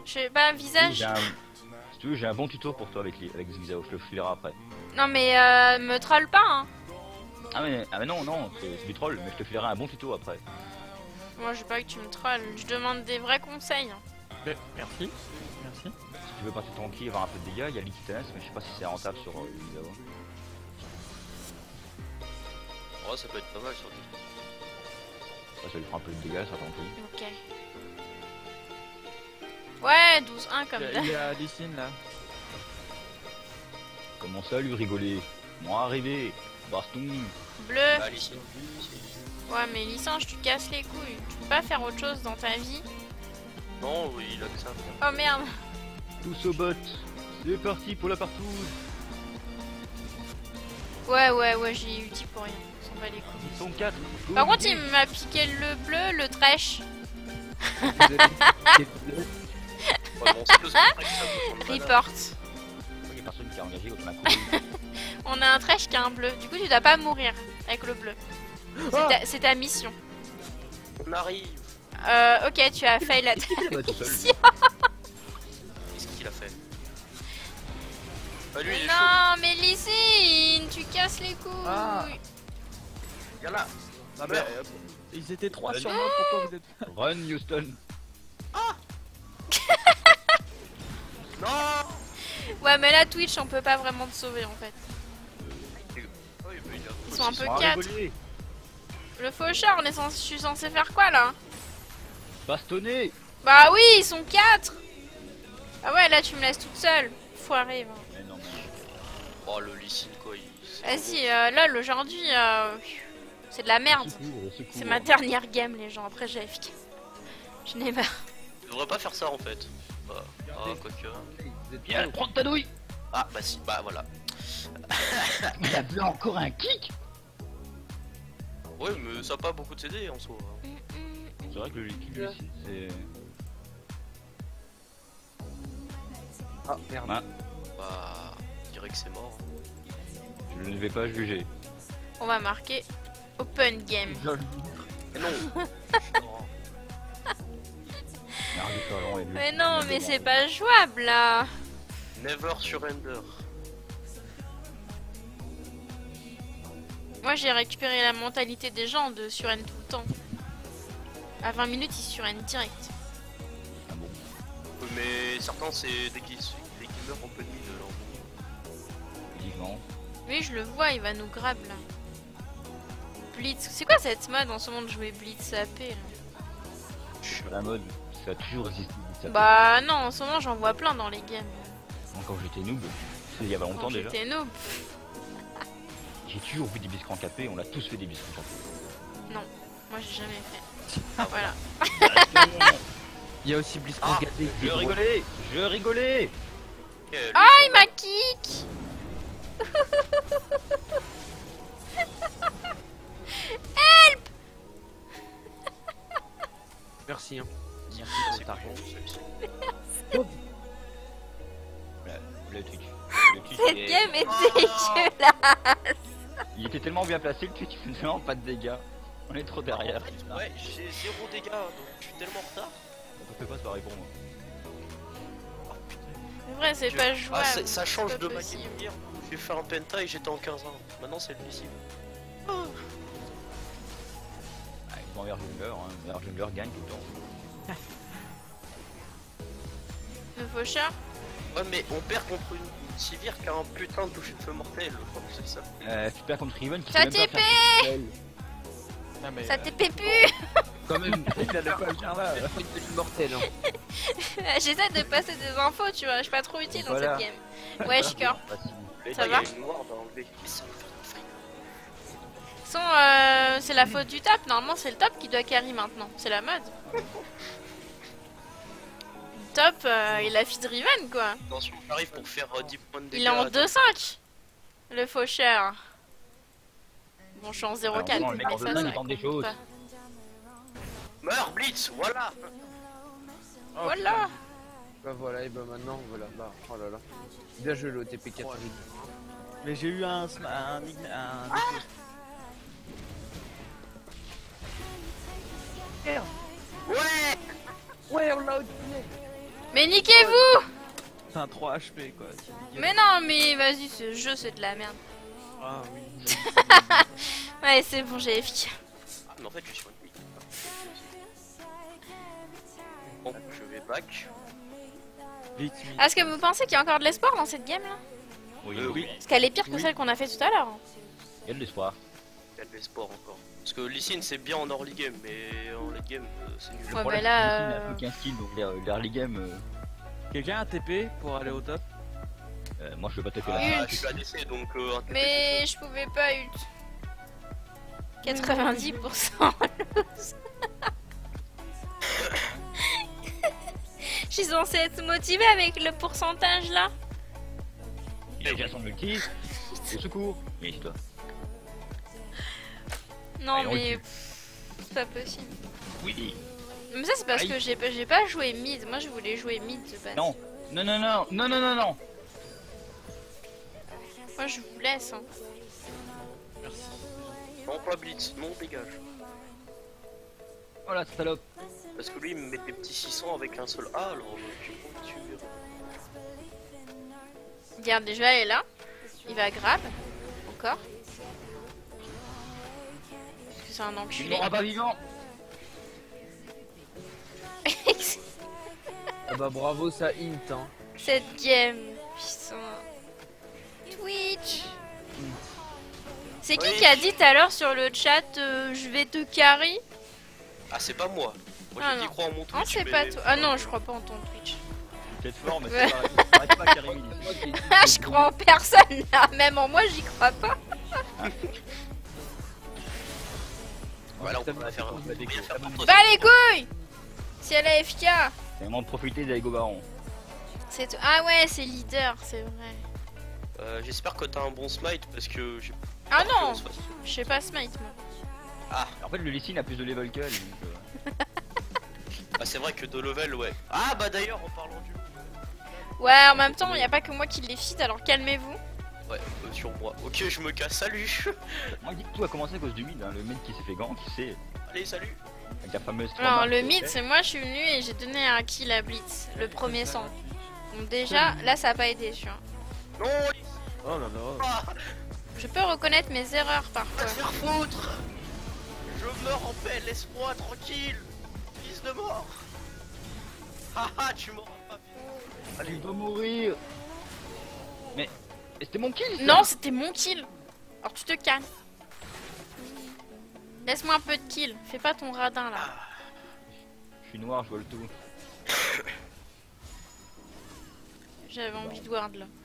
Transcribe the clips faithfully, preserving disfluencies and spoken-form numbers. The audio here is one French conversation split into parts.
Je sais pas, visage. J'ai un... Si tu veux, j'ai un bon tuto pour toi avec, les... avec Zigzao, je te le filerai après. Non mais euh, me troll pas hein. Ah mais, ah mais non, non, c'est du troll, mais je te filerai un bon tuto après. Moi je veux pas que tu me trolles, je demande des vrais conseils. Mais, merci. Merci. Si tu veux passer tranquille, avoir un peu de dégâts, il y a l'Iquitas, mais je sais pas si c'est rentable sur euh, Zigzao. Oh, ça peut être pas mal sur le. Ça, ça lui fera un peu de dégâts, ça tant pis. Ok. Ouais, douze un comme Il y a- d'hab. il y a Lysine là. Comment ça, lui rigoler? Moi arrivé, baston. Bleu. Ah, Licine. Ouais mais licence, tu casses les couilles. Tu peux pas faire autre chose dans ta vie. Non, oui, il a que ça. Oh merde. Tous au bot. C'est parti pour la partouze. Ouais ouais ouais, j'ai ulti pour rien. On s'en bat les couilles. Ils sont quatre. Par contre il m'a piqué le bleu, le trèche. Ouais, bon, c'est le seul truc que ça vous prend de mana. Report. Il y a personne qui a engagé contre ma cour. On a un trèche qui a un bleu. Du coup tu dois pas mourir avec le bleu. C'est ta, c'est ta mission. On arrive. Euh, ok, tu as fail la mission. Qu'est-ce qu'il a fait? Ah, lui, il est chaud. Non, mais Lysine, tu casses les couilles. Ah. Viens là. Ah, Meurs. mais, euh, ils étaient trois Allez. sur moi, pourquoi vous êtes... Run, Houston. Non. Ouais, mais là, Twitch, on peut pas vraiment te sauver en fait. Oui, mais il a- Ils sont un peu Ah, quatre. rigoler. Le faucheur, on est censé, je suis censé faire quoi là? Bastonner. Bah oui, ils sont quatre. Ah ouais, là, tu me laisses toute seule. Foiré. Va. Mais non, mais... Oh, le Licine, quoi. Il... Vas-y, euh, lol, aujourd'hui, euh, c'est de la merde. Secours, au secours. C'est ma dernière game, les gens. Après, j'ai F K. Je n'ai marre. Tu devrais pas faire ça en fait. Bah, ah, quoique. Viens, prends ta douille. Ah, bah si, bah voilà. Il a fait encore un kick. Ouais, mais ça a pas beaucoup de C D en soi. C'est vrai que le kick, lui, c'est... Ah merde. Ah, Bah, je dirais que c'est mort. je ne vais pas juger. On va marquer Open Game. Mais non. Merde, je suis allant et lui. Mais non, mais c'est pas jouable là. Never surrender. Moi j'ai récupéré la mentalité des gens de surend tout le temps. À vingt minutes ils surrend direct. Ah bon. Oui, mais certains c'est des, qui... des gamers open mid là. Vivement. Oui je le vois, il va nous grab là. Blitz, c'est quoi cette mode en ce moment de jouer Blitz A P là? La mode, ça a toujours existé. Ça Bah non, en ce moment j'en vois plein dans les games. fait- Quand j'étais noob, c'est il y avait longtemps Quand déjà. j'étais noob. J'ai toujours vu des biscuits en capé, on l'a tous fait des biscuits en capé. Non, moi j'ai jamais fait. Voilà. Il y a aussi Blitzcrank Ah, Gazé qui Je est drôle. rigolais, je rigolais. Ok, lui, Ah il m'a kick. Merci hein. Merci c'est pour ta bon, réponse. celui-ci. Le Twitch. Le Twitch Cette est- game est dégueulasse. Il était tellement bien placé, le Twitch il fait vraiment pas de dégâts. On est trop derrière. En fait, ouais, j'ai zéro dégâts, donc je suis tellement en retard. On peut pas se pareil pour moi. C'est vrai, c'est Je- pas Ah, jouable. c'est- ça change c'est de pas ma possible. game hier. J'ai fait un penta et j'étais en quinze ans. Maintenant c'est le Licine. Ah, ils vont vers Jungler, hein. Vers Jungler gagne tout le temps. Le faucheur. Ouais, mais on perd contre une, une Sivir qui a un putain de toucher de feu mortel. C'est ça. Euh, tu perds contre Riven qui Ça sait même pas T P. faire tout seul. Ah, mais, Ça euh, T P pu. Quand même, il a le pas bien là. Une de l'immortel hein. J'essaie de passer des infos, tu vois. Je suis pas trop utile dans Voilà. cette game. Ouais, je cœur. Bah, s'il vous plaît. Ça il y va a une noire dans enlever. Mais ça me fait une faille. Sans, euh, c'est la faute du top. Normalement, c'est le top qui doit carry maintenant. C'est la mode. Le top, euh, il a feed Riven quoi. Attention, j'arrive pour faire euh, dix points de dégâts. Il est en deux cinq. Le faucheur. Bon, je suis en zéro quatre. Alors, non, le mec en mais deux ça, cinq, ça il tente des compte choses. pas. Meurs, Blitz, voilà. oh, Voilà. Bah voilà et bah maintenant voilà. Bah oh là là. Bien joué le T P quatre. putain. Mais j'ai eu un... sma- un, ign- un... Ouais. Ouais on l'a outillé. Mais niquez-vous! C'est un trois H P quoi. Mais non, mais vas-y, ce jeu c'est de la merde. Ah oui. Ouais, c'est bon, j'ai F K. Ah, mais en fait, je suis sur une bille. Bon, je vais back. Vite, vite. Est-ce que vous pensez qu'il y a encore de l'espoir dans cette game là? Oui, Euh, oui. Parce qu'elle est pire que Oui. celle qu'on a fait tout à l'heure. Il y a de l'espoir. Il y a de l'espoir encore. Parce que Lee Sin c'est bien en early game, mais en late game euh, c'est nul. Ouais, Voilà, bah là, c'est qu'il n'a euh, plus qu'un skill, donc les les early game, euh, Quelqu'un a un T P pour aller au top? euh, moi je peux pas taper Ah, la je suis A D C donc euh, un T P, mais je pouvais pas ult. quatre-vingt-dix pour cent loose. Je suis censée être motivée avec le pourcentage là. Il a déjà son multi. Au secours. Mais toi. Non Allez, on le mais tue. pff, c'est pas possible. Oui. Mais ça c'est parce Aïe. que j'ai pas, j'ai pas joué mid. Moi je voulais jouer mid de base. Non. Non, non, non, non, non, non, non. Moi je vous laisse. Hein. Non, pas blitz, non, dégage. Oh la salope. Parce que lui il me met des petits six cents avec un seul A, alors je vais pas tuer. Regarde déjà elle est là. Il va grab. Encore. Parce que c'est un Il enculé. mourra pas vivant. Ah bah bravo, ça int hein. Cette game. Putain. Twitch. C'est qui Oui. qui a dit tout à l'heure sur le chat euh, je vais te carry? Ah, c'est pas moi. Moi Ah, j'ai dit non. crois en mon Twitch. Non c'est mais- pas toi. Ah non je crois pas en ton Twitch. Peut-être fort, mais Ouais. c'est pas, arrête pas Karim. Moi qui ai dit Ah que je crois en personne là. Même en moi j'y crois pas. Voilà, on peut pas faire un Bah, déco. faire un Bah les couilles. Si elle a F K. C'est le moment de profiter d'Ego Baron. C'est tout. Ah ouais c'est leader c'est vrai. Euh, J'espère que t'as un bon smite parce que j'ai Ah peur non qu'on se fasse- je sais pas smite moi. Ah, En fait, le Lee Sin a plus de level que elle. Donc, euh, bah c'est vrai que de level, ouais. Ah, bah d'ailleurs, en parlant du. Ouais en même temps il y a pas que moi qui les feed alors calmez-vous. Ouais, euh, sur moi. Ok, je me casse, salut. moi, je dis que tout a commencé à cause du mid. Hein. Le mid qui s'est fait gank, qui sait. Allez, salut. Avec la fameuse. Non trois le marques, mid ok. c'est moi je suis venu et j'ai donné un kill à Blitz. Le premier sang. Donc déjà là ça a pas aidé tu vois. Non, Oh là là. ah, Je peux reconnaître mes erreurs va parfois. te faire foutre. Je meurs en paix, laisse-moi tranquille. Fils de mort. Haha, tu m'auras pas vu. Allez, il doit mourir. Mais. mais c'était mon kill ça. Non, c'était mon kill. Alors tu te calmes. Laisse-moi un peu de kill. Fais pas ton radin là. Je suis noir, je vois le tout. J'avais envie de ward là.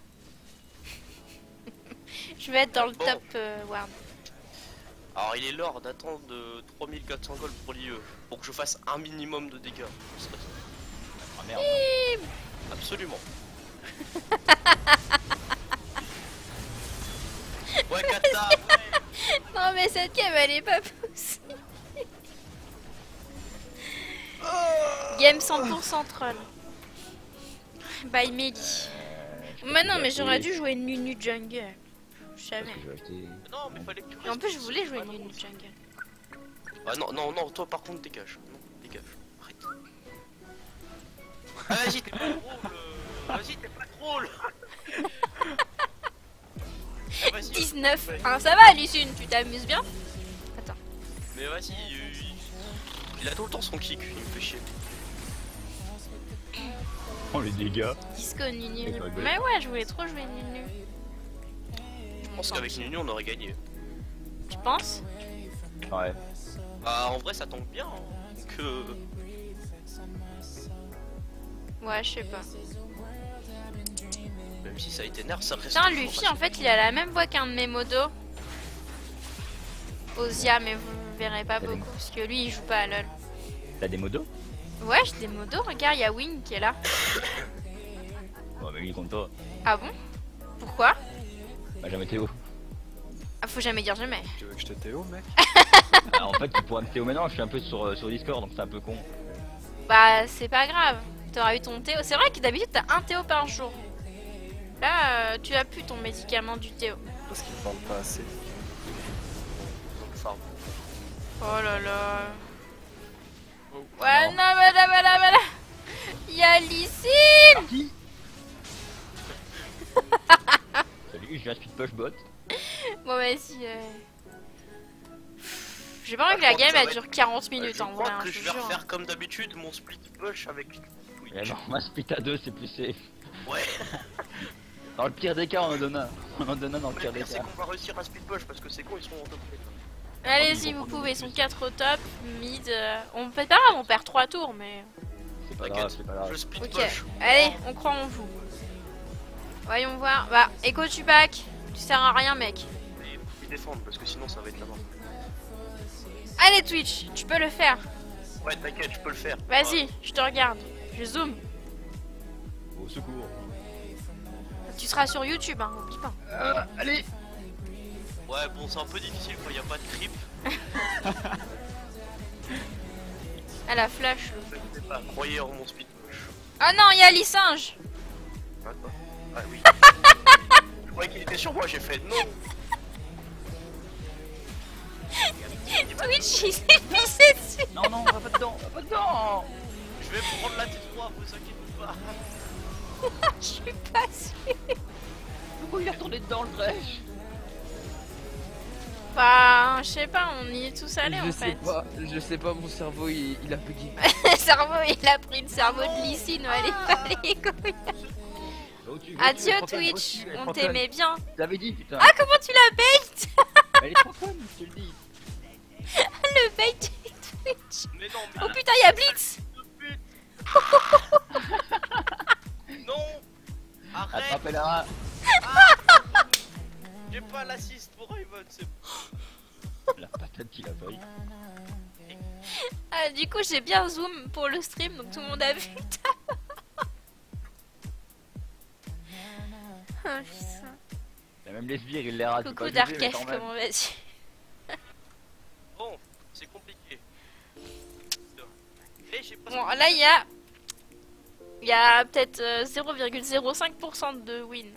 Je vais être dans le Bon. top euh, ward. Alors, il est l'heure d'attendre de trois mille quatre cents gold pour l'I E. Pour que je fasse un minimum de dégâts. Ce serait- Ah merde. Absolument. Ouais, Kata, ouais. Non mais cette game elle est pas possible. Game cent pour cent troll. By Meli. Mais non mais j'aurais dû jouer Nunu Jungle. Je savais. Parce que je vais acheter. Non, mais fallait que tu Et en restes plus je ici. voulais jouer Ah, non, Nunu non, Jungle. Ah non, non, non, toi par contre dégage. Non, dégage. Arrête. Ah, vas-y, t'es pas drôle. euh, Vas-y, t'es pas drôle. Ah, vas-y. dix-neuf. Ah, ça va Lucune, tu t'amuses bien? Attends. Mais vas-y, euh, il... il a tout le temps son kick, il me fait chier. Oh les dégâts. Disco Nunu. Et toi, Belle. Mais ouais, je voulais trop jouer Nunu. Je pense qu'avec Nunu on aurait gagné. Tu penses? Ouais. Bah en vrai ça tombe bien. Hein. Donc euh, Ouais, je sais pas. même si ça a été nerf, ça reste. Putain, toujours Luffy en fait il a la même voix qu'un de mes modos. Ozia, mais vous ne verrez pas beaucoup parce que lui il joue pas à LoL. T'as des modos? Ouais, j'ai des modos, regarde, il y a Wing qui est là. Ouais, mais lui il compte pas. Ah bon? Pourquoi? Bah, jamais Théo. Ah, faut jamais dire jamais. Tu veux que je te Théo, mec? Ah, en fait, tu pourrais me Théo maintenant, je suis un peu sur, euh, sur Discord donc c'est un peu con. Bah, c'est pas grave. T'auras eu ton Théo. C'est vrai que d'habitude t'as un Théo par jour. Là, euh, tu as plus ton médicament du Théo. Parce qu'il parle pas assez. Donc, farm. Oh là là. Oh, Ouais, non. non, voilà, voilà, voilà. Y'a Lysine. Parti. Salut, je viens speed push bot. Bon vas-y. Euh... J'ai pas envie que la game elle dure quarante minutes Je en crois vrai. hein, que je je te vais jure. refaire comme d'habitude mon split push avec Twitch. Mais non, ma split à deux, c'est plus safe. Ouais. Dans le pire des cas, on en donne un. On en donne un dans le Mais pire le des pire c'est cas. qu'on va réussir à split push parce que c'est con, ils sont en top eight. Allez-y, vous pouvez. Ils sont quatre au top. Mid. Euh... On peut pas grave, on perd trois tours, mais. C'est pas grave, T'inquiète, c'est pas grave. je split Ok. push. Allez, on croit en vous. Voyons voir. Bah, Echo Tupac, tu sers à rien, mec. Mais faut défendre parce que sinon ça va être la mort. Allez, Twitch, tu peux le faire. Ouais, t'inquiète, je peux le faire. Vas-y, je te regarde. Je zoome. Au secours. Tu seras sur YouTube, hein, oublie pas. Euh, allez. Ouais, bon, c'est un peu difficile quand il n'y a pas de creep. À la flash. Ne vous inquiétez pas, croyez en mon split push. Oh non, il y a Lissinge. Ah, quoi Ah oui. Je croyais qu'il était sur moi, j'ai fait non. Twitch, il s'est pissé dessus. Non, non, va pas dedans, va pas dedans. Je vais prendre la T trois, vous inquiétez pas. Je suis pas sûre. Pourquoi il est retourné dedans le drèche? Bah, je sais pas, on y est tous allés je en sais fait. pas, je sais pas, mon cerveau il, il a bugué. Le cerveau, il a pris le cerveau de Lysine, allez, allez, les couilles. Va au-dessus, va au-dessus, Adieu elle est trop conne, va Twitch, au-dessus, elle est on trop t'aimait bien. conne. Je t'avais dit, putain. Ah, comment tu la bait? Elle est trop conne, je te le dis. Le bait de Twitch. Mais non, mais Oh putain, il y a Blitz. non. Arrête. Attrapez la. J'ai pas l'assist pour Raven, c'est La patate qui la voit. Ah, du coup, j'ai bien zoom pour le stream, donc tout le monde a vu. Oh, putain. Il y a même les sbires, il les rate. Coucou Darkesh, comment vas-tu? bon, c'est compliqué. Et j'ai pas Bon, là, il y a... Il y a peut-être euh, zéro virgule zéro cinq pour cent de win.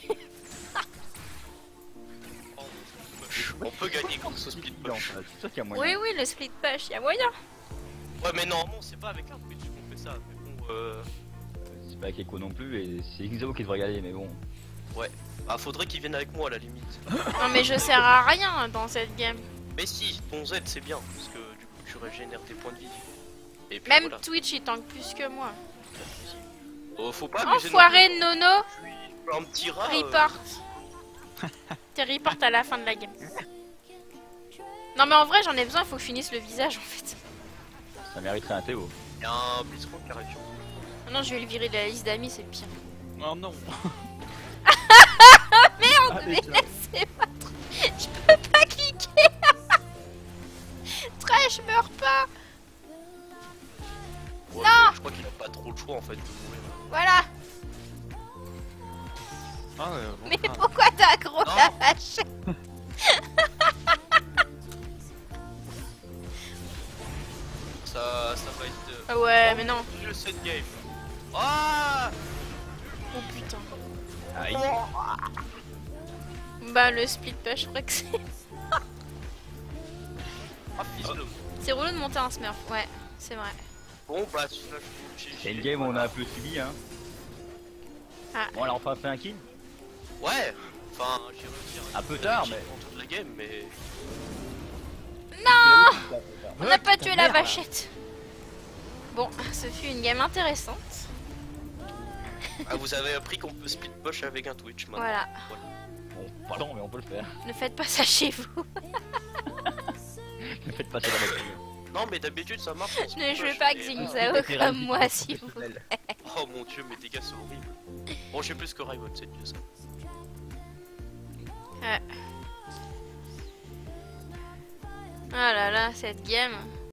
On peut gagner grâce au split push. C'est sûr qu'il y a moyen. Oui, oui, le split push, il y a moyen. Ouais, mais non, non, c'est pas avec un Twitch qu'on fait ça. Mais bon, euh... C'est pas avec Echo non plus, et c'est Xao qui devrait gagner, mais bon. Ah, faudrait qu'il vienne avec moi à la limite. Non, mais je sers à rien dans cette game. Mais si, ton Z c'est bien, parce que du coup tu régénères tes points de vie. Et puis Même voilà. Twitch, il tank plus que moi. Oh, faut pas abuser Enfoiré non plus. Nono, Je suis un petit rat. euh, report. T'es report à la fin de la game. Non, mais en vrai, j'en ai besoin, il faut que je finisse le visage en fait. Ça mériterait un Théo. Il y a un Blitzcrank qui arrive sur moi. Ah non, je vais le virer de la liste d'amis, c'est le pire. Oh non. Merde, Ah, mais déjà. laissez-moi trop. Je peux pas cliquer. Trash, meurs pas. Ouais, Non. mais Je crois qu'il a pas trop le choix en fait de mourir. Voilà. Ah ouais, bon, Mais ah. pourquoi t'as gros Non. la vache? Ça, ça va être. euh, Ah ouais, oh, mais non. Le set game. Ah. Oh putain. Aïe. Bah, le split push, je crois que c'est. Ah, fils de. C'est relou de monter un smurf, ouais, c'est vrai. Bon, bah, celui-là, je j'ai- C'est une j'ai- game où on a voilà. un peu subi, hein. Ah. Bon, elle a enfin fait un kill. Ouais. Enfin, j'ai réussi à. Un peu tard, mais. En toute la game, mais. Non, on n'a Ouais, pas putain, tué la merde. vachette. Bon, ce fut une game intéressante. Ah, vous avez appris qu'on peut split push avec un Twitch maintenant. Voilà. Bon, pardon, mais on peut le faire. Ne faites pas ça chez vous. Ne faites pas ça dans votre gueule. Non, mais d'habitude ça marche. en split Ne jouez push, pas mais- Xingzao C'est comme réalisé moi, pour s'il vous plaît. professionnels. Oh mon dieu, mes dégâts sont horribles. Bon, j'ai plus que Raven, c'est mieux ça. Ah là là, cette game.